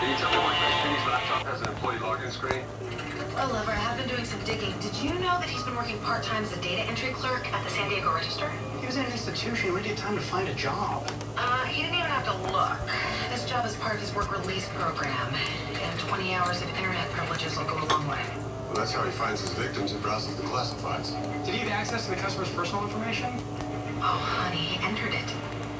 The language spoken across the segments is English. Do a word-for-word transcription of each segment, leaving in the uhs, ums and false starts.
Can you tell me why Finney's laptop has an employee login screen? Well, Lover, I have been doing some digging. Did you know that he's been working part-time as a data entry clerk at the San Diego Register? He was in an institution. Where did he have time to find a job? Uh, he didn't even have to look. This job is part of his work release program. And twenty hours of internet privileges will go a long way. Well, that's how he finds his victims and browses the classifieds. Did he have access to the customer's personal information? Oh, honey, he entered it.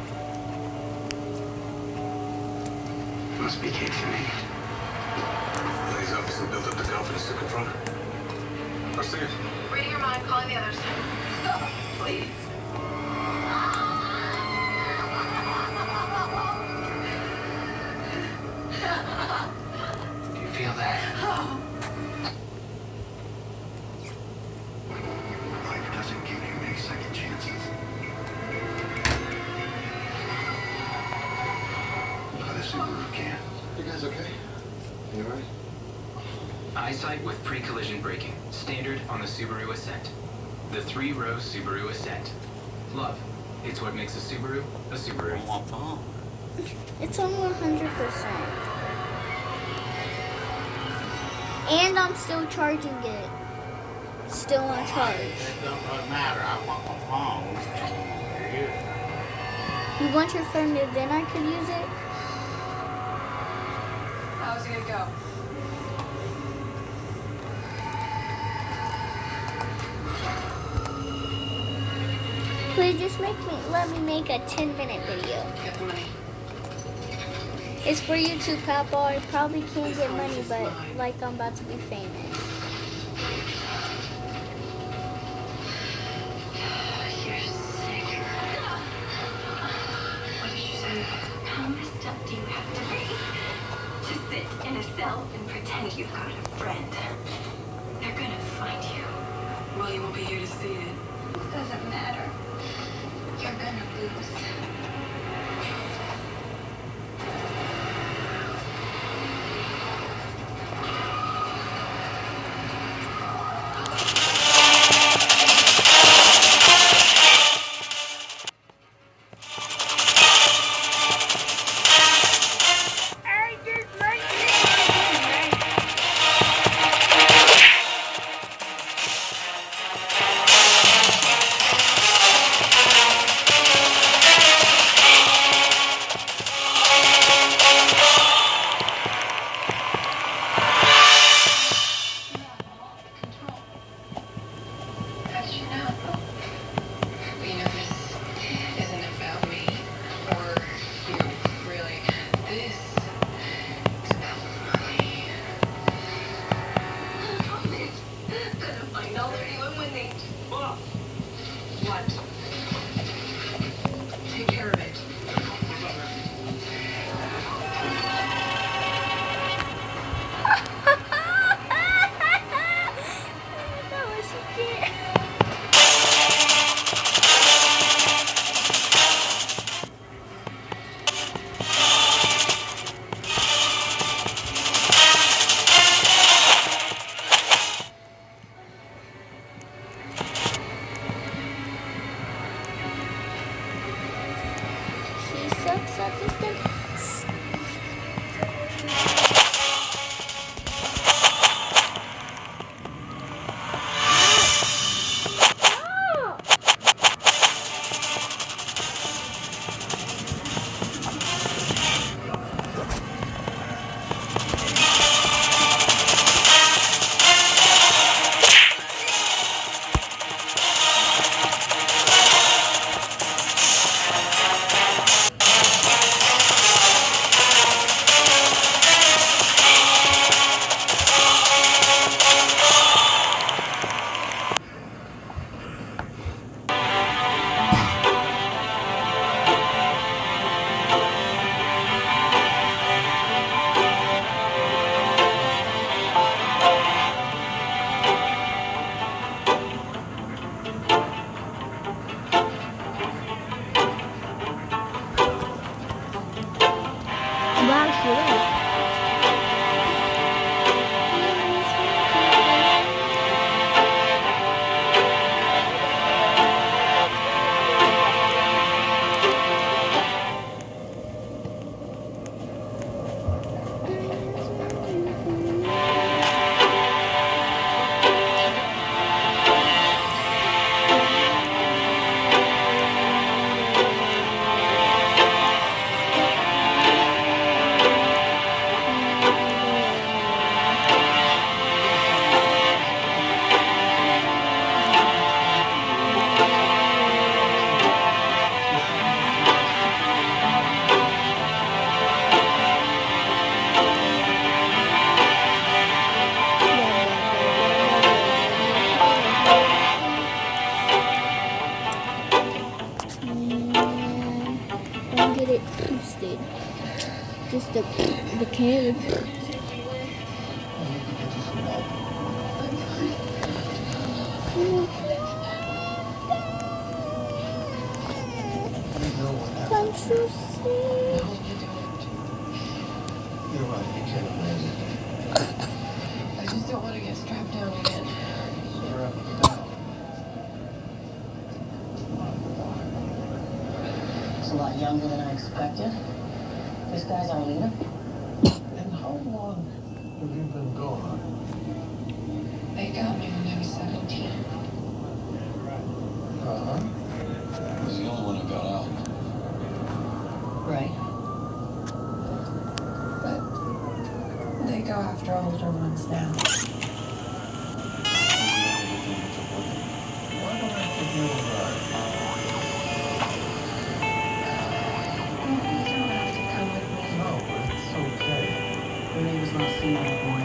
Must be Kate Finney. Well, he's obviously built up the confidence to confront her. Proceed. Reading your mind, calling the others. Stop, please. Do you feel that? Life doesn't give you many second chances. But a Subaru can. You guys okay? You alright? Eyesight with pre-collision braking. Standard on the Subaru Ascent. The three-row Subaru Ascent. Love. It's what makes a Subaru a Subaru. It's on one hundred percent. And I'm still charging it. Still on charge. It don't really matter. I want my phone. You want your phone to then I could use it? How's it gonna go? Please just make me let me make a ten minute video. Get the money. It's for YouTube, Papa. I probably can't get money, but like I'm about to be famous. You're sick. What did she say? How messed up do you have to be to sit in a cell and pretend you've got a friend? They're gonna find you. Well, you won't be here to see it. It doesn't matter. You're gonna lose. and get it toasted. Just the the can. Can't you see? You're right, you can't imagine. I just don't want to get strapped down again. Strap down. It's a lot younger than I expected. This guy's our leader. And how long have you been gone? They got me when I was seventeen. Uh-huh. He was the only one who got out. Right. But they go after older ones now. Why don't I give you a ride? You don't have to come with me. No, it's okay. Your neighbor's not seeing you, boy.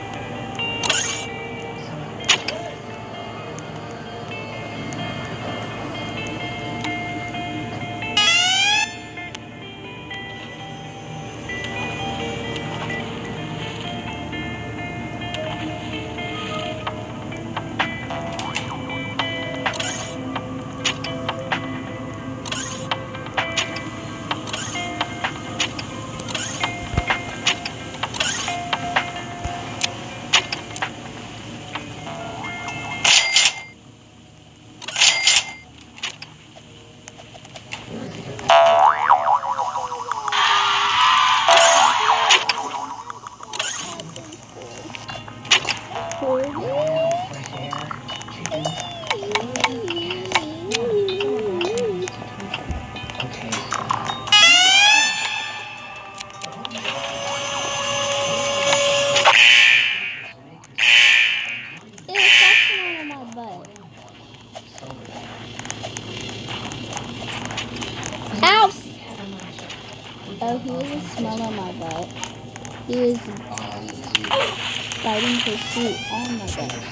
Ow! Oh, he was a smell on my butt. He was biting his shoe on my butt.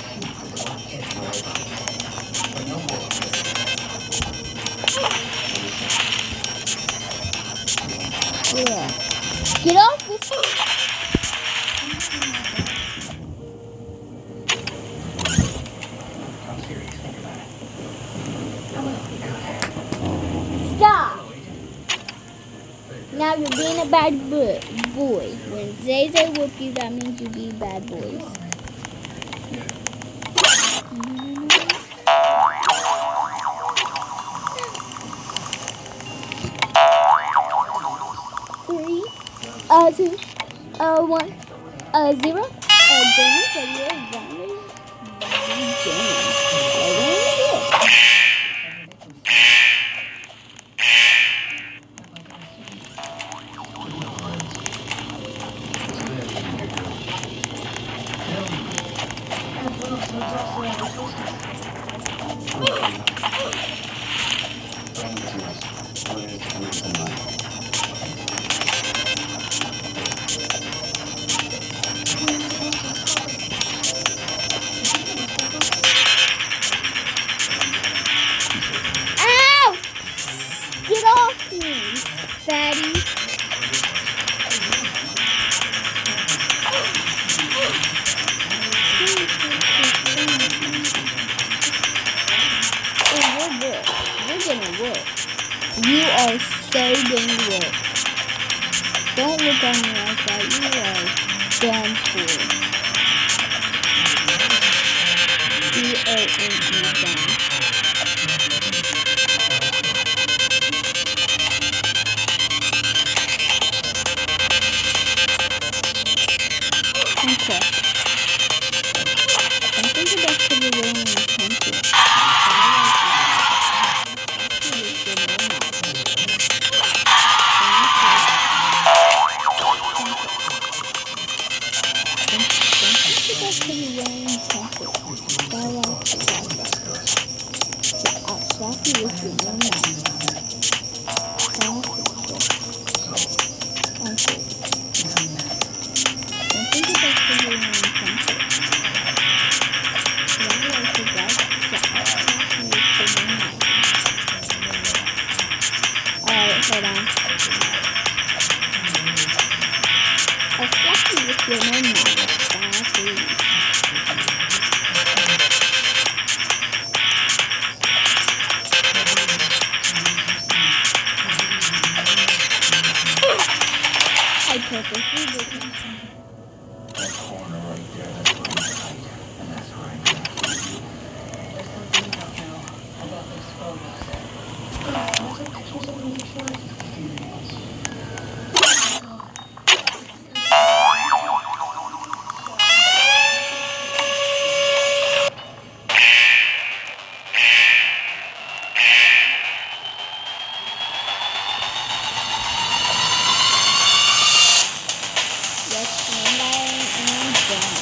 Yeah. Get off this one! Stop! Now you're being a bad boy. boy. When Zay Zay whoop you, that means you be bad boys. Three, uh, two, uh, one, uh, zero, uh, Jamie, so you're Jamie. Ow! Get off me, fatty. You are so dang good. Don't look at me like that. You are done for. D O N E done. Okay. I think the best could be really intense. Alright, hold on. I'll slap you with your own mouth. Ah, please. I purposely did it. That corner right there, that's where I'm tight. And that's where I get. There's something you don't know about this photo set. Those are pictures of Lily Schwartz's experience. Let's land and down.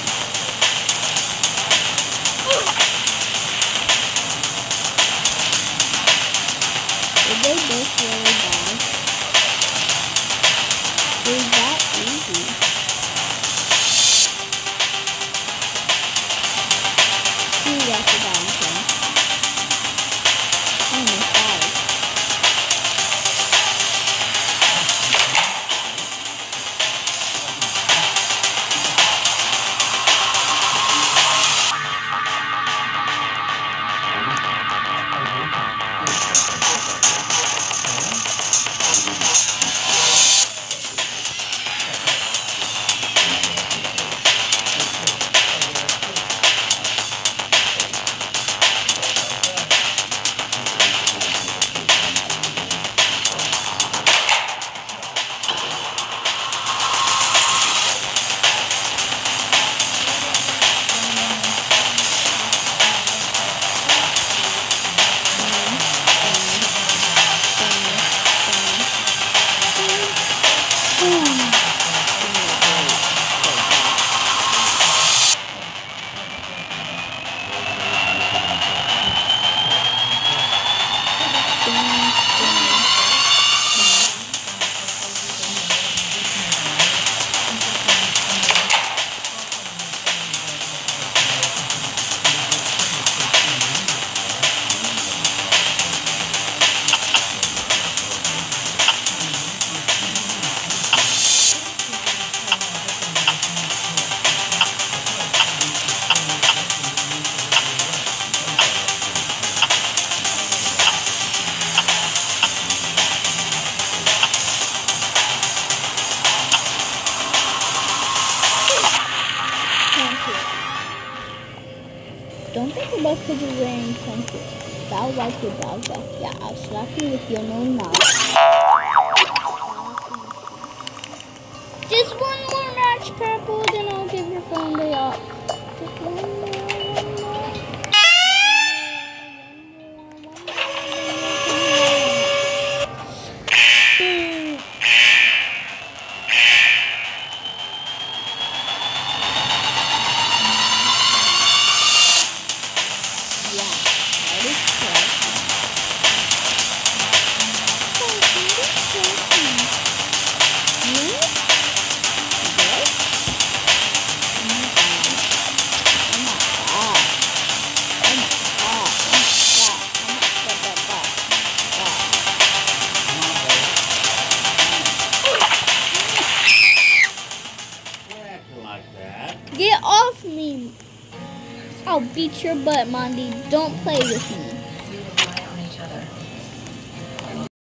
Did they both really die? It was that easy. See, that's a down thing. I almost died. Don't think about because you're wearing plenty. I'll wipe your brows off. Yeah, I'll slap you with your own mouth. Just one more match, Purple, then I'll give your phone day off. Just one more, one more. Boom. Get off me! I'll beat your butt, Mondi. Don't play with me.